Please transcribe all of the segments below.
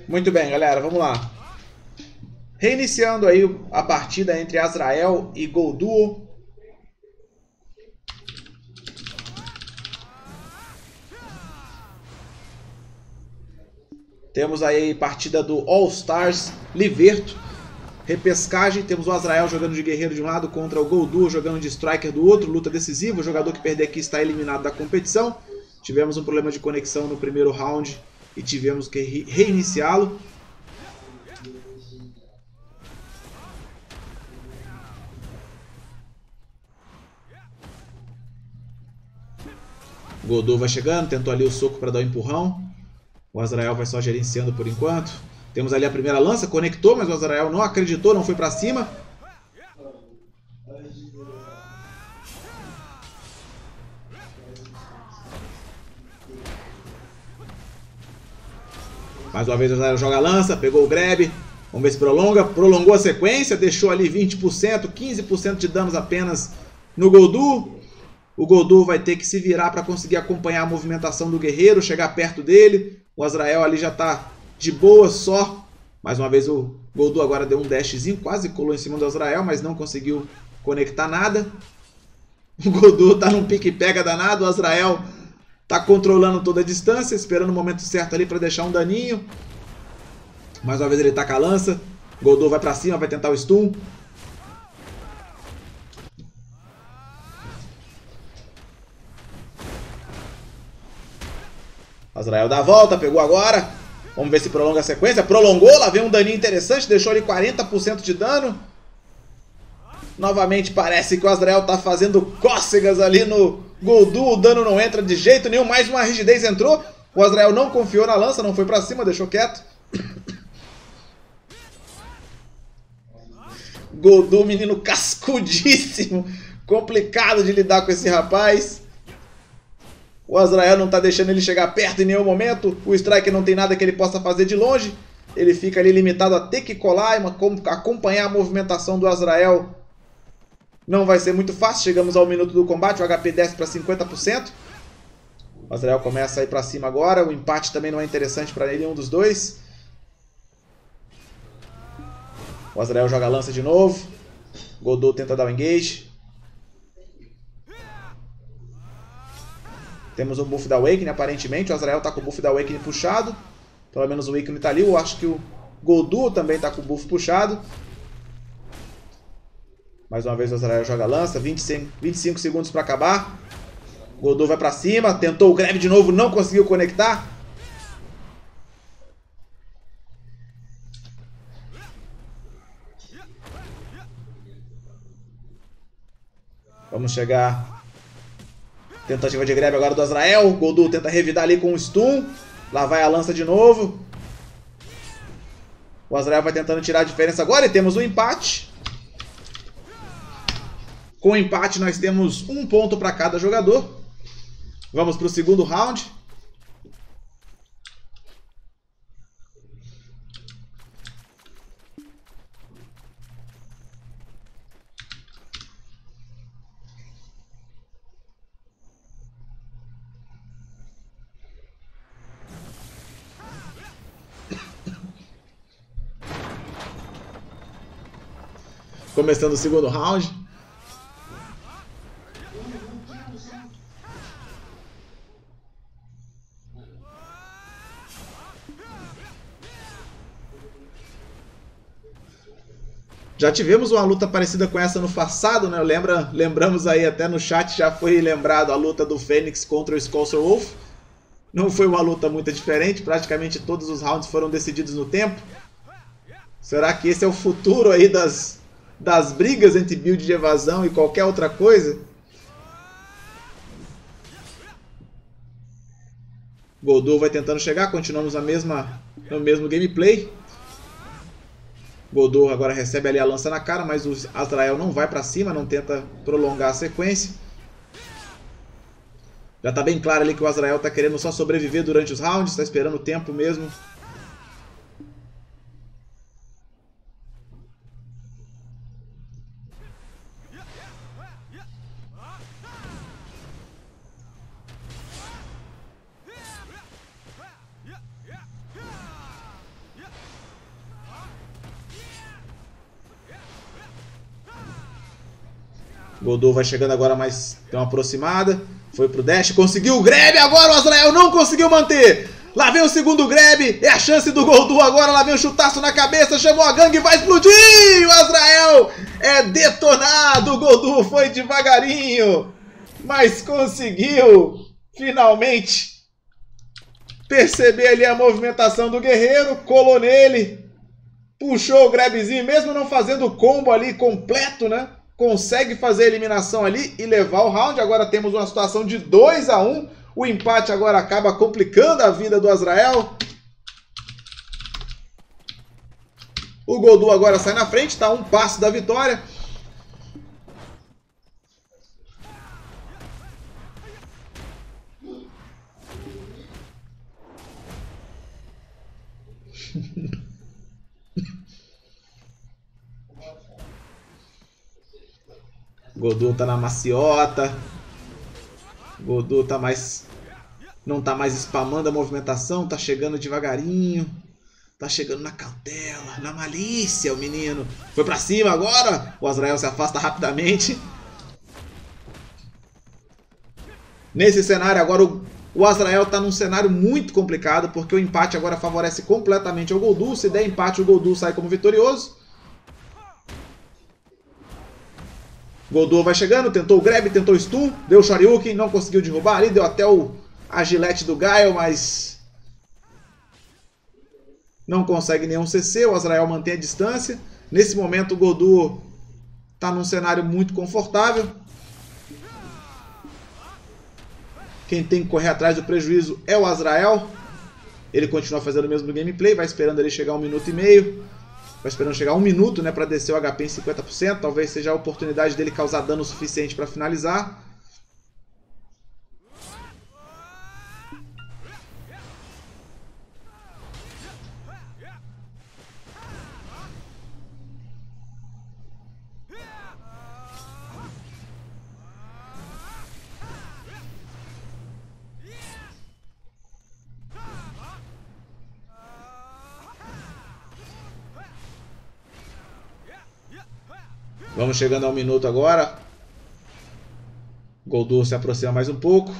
Muito bem, galera, vamos lá. Reiniciando aí a partida entre Azrael e Golduo. Temos aí partida do All Stars Liverto. Repescagem, temos o Azrael jogando de guerreiro de um lado contra o Golduo jogando de striker do outro. Luta decisiva, o jogador que perder aqui está eliminado da competição. Tivemos um problema de conexão no primeiro round e tivemos que reiniciá-lo. O Golduo vai chegando, tentou ali o soco para dar um empurrão. O Azrael vai só gerenciando por enquanto. Temos ali a primeira lança, conectou, mas o Azrael não acreditou, não foi para cima. Mais uma vez o Azrael joga a lança, pegou o grab. Vamos ver se prolonga. Prolongou a sequência, deixou ali 20%, 15% de danos apenas no Golduo. O Golduo vai ter que se virar para conseguir acompanhar a movimentação do guerreiro, chegar perto dele. O Azrael ali já está de boa só. Mais uma vez o Golduo agora deu um dashzinho, quase colou em cima do Azrael, mas não conseguiu conectar nada. O Golduo está num pique-pega danado, o Azrael está controlando toda a distância, esperando o momento certo ali para deixar um daninho. Mais uma vez ele taca a lança. O Golduo vai para cima, vai tentar o stun. Azrael dá a volta, pegou agora. Vamos ver se prolonga a sequência. Prolongou, lá vem um daninho interessante, deixou ali 40% de dano. Novamente parece que o Azrael está fazendo cócegas ali no Golduo. O dano não entra de jeito nenhum, mais uma rigidez entrou. O Azrael não confiou na lança, não foi para cima, deixou quieto. Golduo, menino cascudíssimo. Complicado de lidar com esse rapaz. O Azrael não está deixando ele chegar perto em nenhum momento. O Striker não tem nada que ele possa fazer de longe. Ele fica ali limitado a ter que colar e acompanhar a movimentação do Azrael. Não vai ser muito fácil. Chegamos ao minuto do combate. O HP desce para 50%. O Azrael começa a ir para cima agora. O empate também não é interessante para nenhum dos dois. O Azrael joga a lança de novo. Golduo tenta dar o engage. Temos o buff da Awakening, aparentemente. O Azrael está com o buff da Awakening puxado. Pelo menos o Awakening está ali. Eu acho que o Golduo também está com o buff puxado. Mais uma vez o Azrael joga a lança. 25 segundos para acabar. O Golduo vai para cima. Tentou o grab de novo, não conseguiu conectar. Vamos chegar... Tentativa de grab agora do Azrael. O Golduo tenta revidar ali com um stun. Lá vai a lança de novo. O Azrael vai tentando tirar a diferença agora. E temos um empate. Com o empate nós temos um ponto para cada jogador. Vamos para o segundo round. Começando o segundo round. Já tivemos uma luta parecida com essa no passado, né? Lembramos aí, até no chat já foi lembrado a luta do Fênix contra o Scourge Wolf. Não foi uma luta muito diferente, praticamente todos os rounds foram decididos no tempo. Será que esse é o futuro aí das brigas entre build de evasão e qualquer outra coisa? Golduo vai tentando chegar, continuamos no mesmo gameplay. Golduo agora recebe ali a lança na cara, mas o Azrael não vai para cima, não tenta prolongar a sequência. Já está bem claro ali que o Azrael está querendo só sobreviver durante os rounds, está esperando o tempo mesmo. Goldou vai chegando agora, mas tem uma aproximada. Foi pro dash, conseguiu o grab, agora o Azrael não conseguiu manter. Lá vem o segundo grab, é a chance do Goldou agora, lá vem o chutaço na cabeça, chamou a gangue, vai explodir! O Azrael é detonado, o Goldou foi devagarinho, mas conseguiu finalmente perceber ali a movimentação do guerreiro, colou nele, puxou o grabzinho, mesmo não fazendo o combo ali completo, né? Consegue fazer a eliminação ali e levar o round. Agora temos uma situação de 2-1. O empate agora acaba complicando a vida do Azrael. O Goldou agora sai na frente, está a um passo da vitória. Goldou tá na maciota. Goldou tá mais... não tá mais spamando a movimentação, tá chegando devagarinho. Tá chegando na cautela, na malícia o menino. Foi pra cima agora. O Azrael se afasta rapidamente. Nesse cenário agora o Azrael tá num cenário muito complicado, porque o empate agora favorece completamente ao Goldou. Se der empate, o Goldou sai como vitorioso. Goldou vai chegando, tentou o grab, tentou o stun, deu o shoryuken, não conseguiu derrubar ali, deu até a gilete do Gaio, mas não consegue nenhum CC, o Azrael mantém a distância. Nesse momento o Goldou está num cenário muito confortável. Quem tem que correr atrás do prejuízo é o Azrael. Ele continua fazendo o mesmo gameplay, vai esperando ele chegar a 1 minuto e meio. Vai esperando chegar a 1 minuto, né, para descer o HP em 50%. Talvez seja a oportunidade dele causar dano suficiente para finalizar. Vamos chegando ao minuto agora. Goldou se aproxima mais um pouco.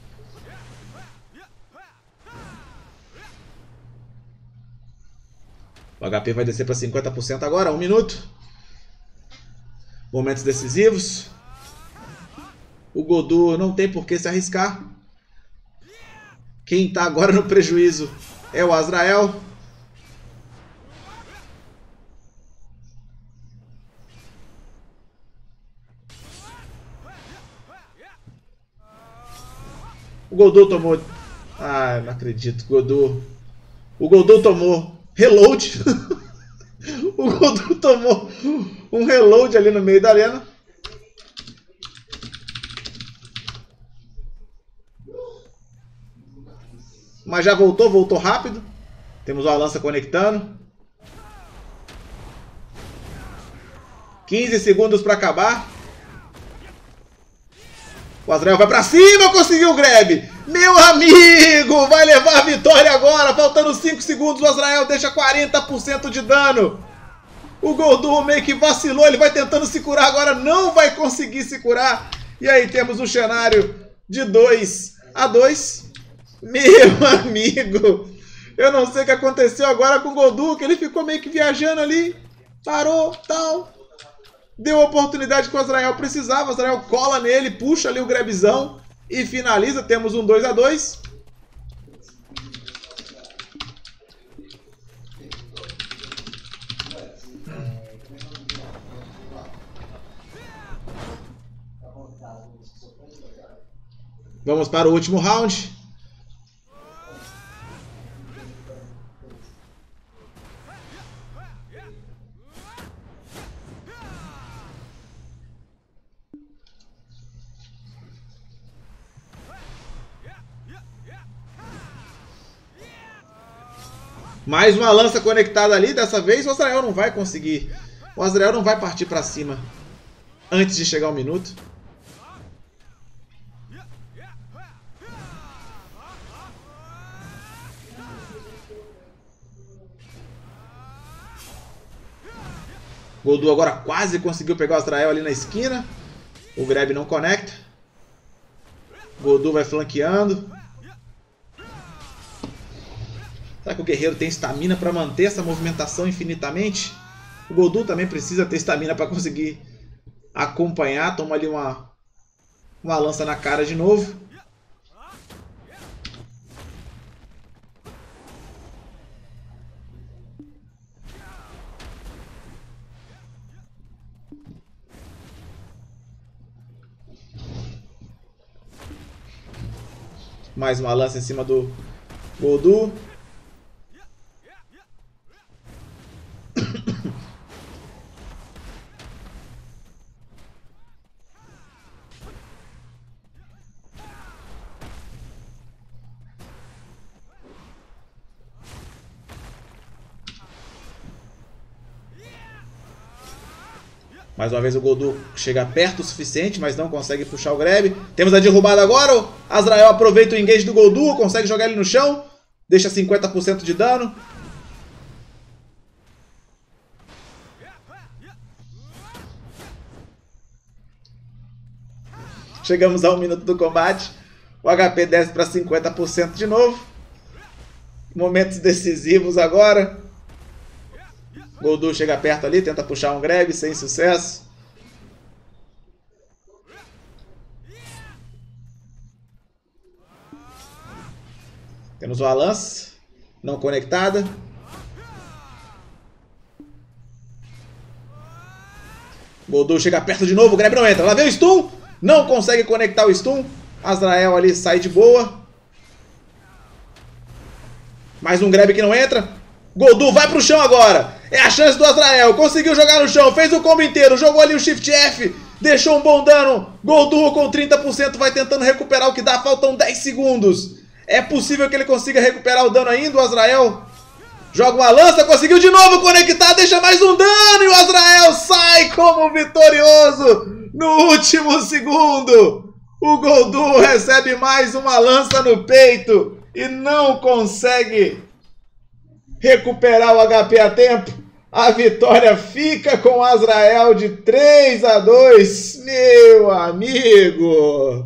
O HP vai descer para 50% agora, 1 minuto. Momentos decisivos. O Goldou não tem por que se arriscar. Quem está agora no prejuízo é o Azrael. O Goldou tomou... Ah, não acredito. O Goldou tomou reload. O Goldou tomou um reload ali no meio da arena. Mas já voltou rápido. Temos uma lança conectando. 15 segundos para acabar. O Azrael vai pra cima, conseguiu o grab. Meu amigo, vai levar a vitória agora. Faltando 5 segundos, o Azrael deixa 40% de dano. O Goldou meio que vacilou, ele vai tentando se curar agora, não vai conseguir se curar. E aí temos um cenário de 2-2. Meu amigo, eu não sei o que aconteceu agora com o Goldou, que ele ficou meio que viajando ali. Parou, tal. Deu a oportunidade que o Azrael precisava. O Azrael cola nele, puxa ali o grabzão e finaliza. Temos um 2-2. Vamos para o último round. Mais uma lança conectada ali. Dessa vez o Azrael não vai conseguir. O Azrael não vai partir para cima antes de chegar ao minuto. Goldou agora quase conseguiu pegar o Azrael ali na esquina. O grab não conecta. Goldou vai flanqueando. Será que o guerreiro tem estamina para manter essa movimentação infinitamente? O Goldou também precisa ter estamina para conseguir acompanhar. Toma ali uma lança na cara de novo. Mais uma lança em cima do Goldou. Mais uma vez o Goldou chega perto o suficiente, mas não consegue puxar o grab. Temos a derrubada agora. O Azrael aproveita o engage do Goldou, consegue jogar ele no chão. Deixa 50% de dano. Chegamos a 1 minuto do combate. O HP desce para 50% de novo. Momentos decisivos agora. Goldou chega perto ali, tenta puxar um grab, sem sucesso. Temos uma lança, não conectada. Goldou chega perto de novo, o grab não entra. Lá vem o stun, não consegue conectar o stun. Azrael ali sai de boa. Mais um grab que não entra. Goldou vai pro chão agora. É a chance do Azrael. Conseguiu jogar no chão. Fez o combo inteiro. Jogou ali o Shift F. Deixou um bom dano. Goldou com 30%. Vai tentando recuperar o que dá. Faltam 10 segundos. É possível que ele consiga recuperar o dano ainda. O Azrael joga uma lança. Conseguiu de novo conectar. Deixa mais um dano. E o Azrael sai como vitorioso no último segundo. O Goldou recebe mais uma lança no peito. E não consegue recuperar o HP a tempo. A vitória fica com o Azrael de 3-2. Meu amigo.